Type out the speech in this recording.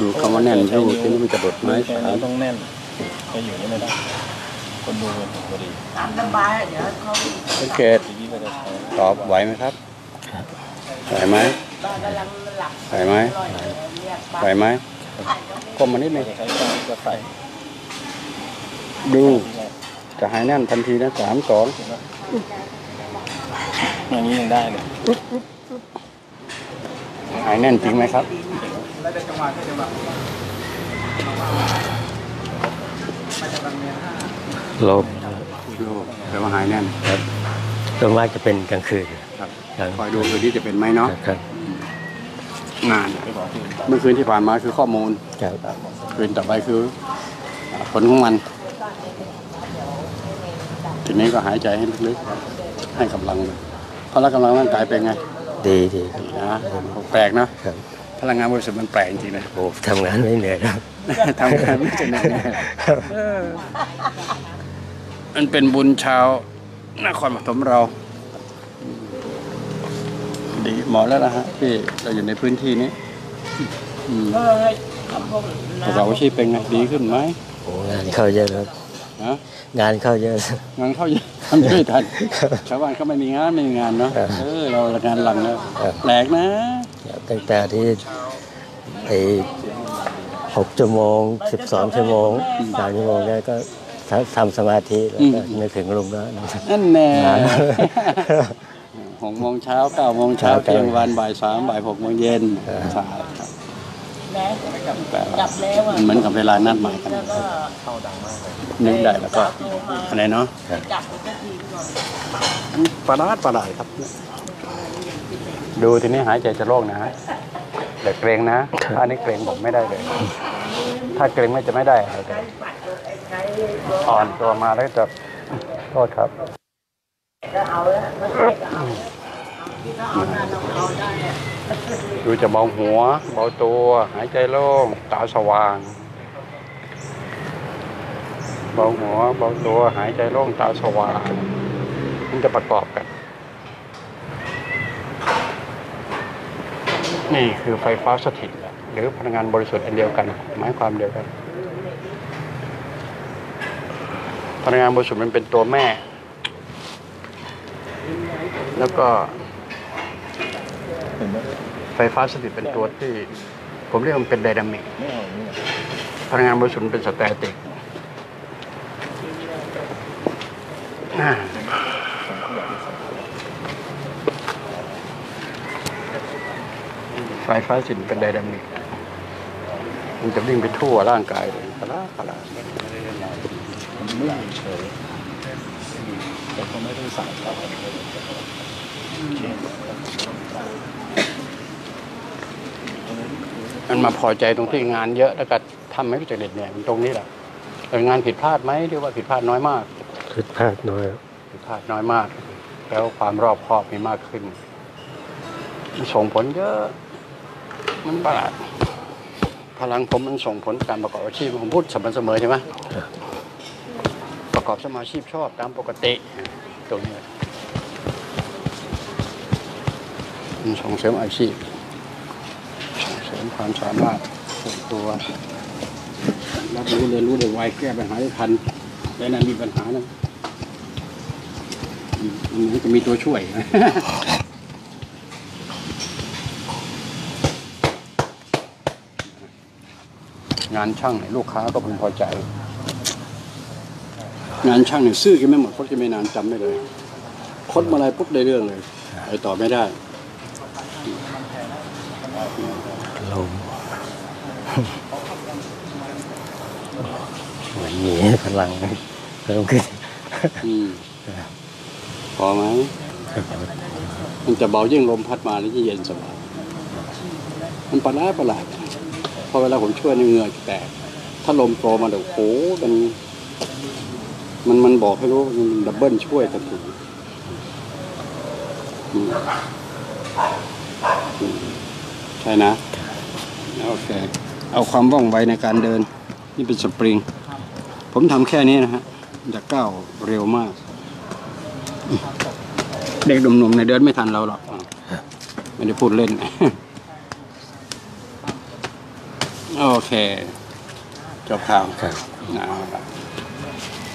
ดูคำว่าแน่นดูที่นี่มันจะบดไม้สามต้องแน่นจะอยู่นี่ไม่ได้คนดูเป็นพอดีตามสบายเดี๋ยวเขาสังเกตตอบไหวไหมครับไหวไหมไหวไหมไหวไหมก้มมานิดนึงดูจะหายแน่นทันทีนะ3 2 อย่างนี้ยังได้เลยหายแน่นจริงไหมครับโลบแปลว่าหายแน่นครับส่วนมากจะเป็นกลางคืนครับคอยดูคืนที่จะเป็นไหมเนาะครับงานเมื่อคืนที่ผ่านมาคือข้อมูลครับคืนต่อไปคือผลของมันทีนี้ก็หายใจให้ลึกๆให้กำลังพละกำลังร่างกายเป็นไงดีนะแปลกนะพลังงานบริสุทธิ์มันแปลกจริงๆนะโอ้ทำงานไม่เหนื่อยครับทำงานไม่จะเหนื่อยมันเป็นบุญชาวนครปฐมเราดีหมอแล้วนะฮะที่เราอยู่ในพื้นที่นี้ประกอบอาชีพเป็นไงดีขึ้นไหมโอ้งานเข้าเยอะครับงานเข้าเยอะงานเข้าเยอะทำไม่ทันชาวบ้านเขาไม่มีงานเนาะเรางานหลังแล้วแปลกนะตั้งแต่ที่6 ชั่วโมง12 ชั่วโมง3 ชั่วโมงแล้วก็ทำสมาธิแล้วก็นึกถึงลุงแล้วนั่นแน่6 โมงเช้า9 โมงเช้าเที่ยงวันบ่าย 3บ่าย 6 โมงเย็นใช่ครับเหมือนกับเวลานัดหมายกันนึกได้แล้วก็อะไรเนาะประหลาดครับดูทีนี้หายใจจะโล่งนะเด็กเกรงนะถ้านี้เกรงผมไม่ได้เลยถ้าเกรงไม่จะไม่ได้เลยอ่อนตัวมาแล้วจะโทษครับดูจะเบาหัวเบาตัวหายใจโล่งตาสว่างเบาหัวเบาตัวหายใจโล่งตาสว่างมันจะประกอบกันนี่คือไฟฟ้าสถิตหรือพลังงานบริสุทธิ์อันเดียวกันหมายความเดียวกันพลังงานบริสุทธิ์มันเป็นตัวแม่แล้วก็ไฟฟ้าสถิตเป็นตัวที่ผมเรียกมันเป็นไดนามิกพลังงานบริสุทธิ์เป็นสแตติกไฟฟ้าสถิตเป็นไดนามิกมันจะวิ่งไปทั่วร่างกายเลยพละมันไม่เฉยแต่เขาไม่ได้สั่งเรามันมาพอใจตรงที่งานเยอะแล้วก็ทำให้รู้จักเด็ดเนี่ยมันตรงนี้แหละแต่งานผิดพลาดไหมหรือว่าผิดพลาดน้อยมากผิดพลาดน้อยมากแล้วความรอบคอบมีมากขึ้นมันส่งผลเยอะมันประหลาดพลังผมมันส่งผลการประกอบอาชีพผมพูดสม่ำเสมอใช่ไหมประกอบสมาชีพชอบตามปกติตรงนี้มันส่งเสริมอาชีพส่งเสริมความสามารถส่วนตัวรับรู้เรียนรู้ได้ไวแก้ปัญหาได้ทันแต่นั้นมีปัญหานะมันจะมีตัวช่วยงานช่างเนี่ยลูกค้าก็พึงพอใจงานช่างเนี่ยซื่อกันไม่หมดเพราะจะไม่นานจำได้เลยคดมาอะไรปุ๊บได้เรื่องเลยไปต่อไม่ได้ลมเหมือนมีพลังเพิ่มขึ้นพอไหมมันจะเบายิ่งลมพัดมาแล้วยิ่งเย็นสบายมันประหลาดพอเวลาผมช่วยเหงื่อแตกถ้าลมโตมาเดี๋ยวโอ้มันบอกให้รู้มันดับเบิลช่วยกันถูกใช่นะโอเคเอาความว่องไวในการเดินนี่เป็นสปริงผมทำแค่นี้นะฮะจะก้าวเร็วมากเด็กหนุ่มๆในเดินไม่ทันเราหรอกไม่ได้พูดเล่นโอเคจบข่าวครับเอาละ